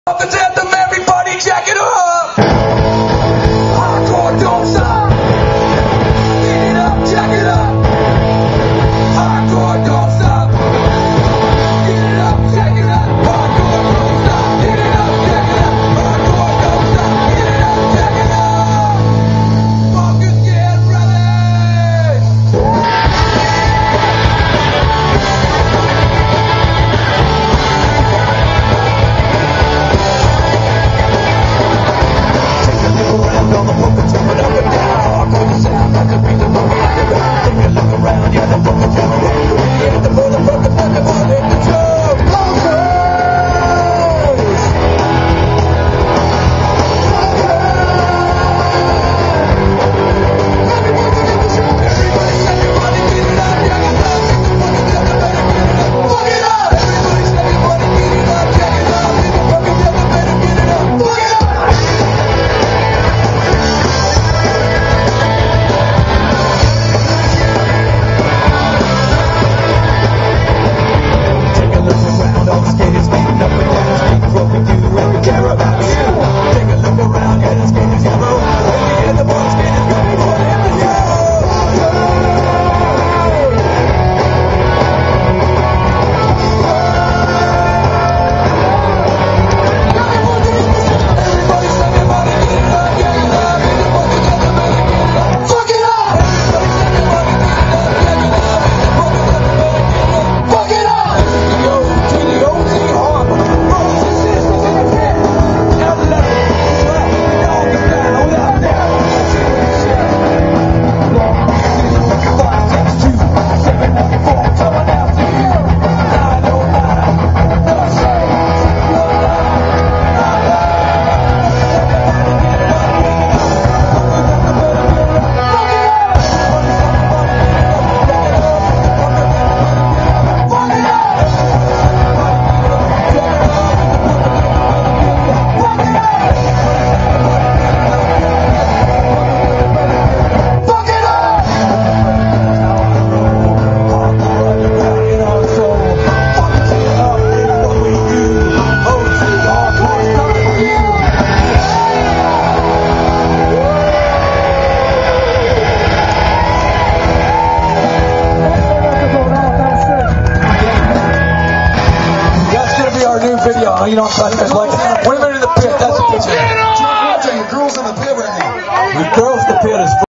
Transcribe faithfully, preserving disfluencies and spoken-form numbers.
Up the anthem, everybody jack it up! Hardcore don't stop! Get it up, jack it up! Hardcore don't stop! Get it up, jack it up! Hardcore don't stop! Get it up, jack it up! Hardcore don't stop! Get it up, jack it up! Fuckers get ready! Video, you know what I'm saying? Like, wait a minute in the pit, that's a picture. The girls in the pit right now. The girls in the pit is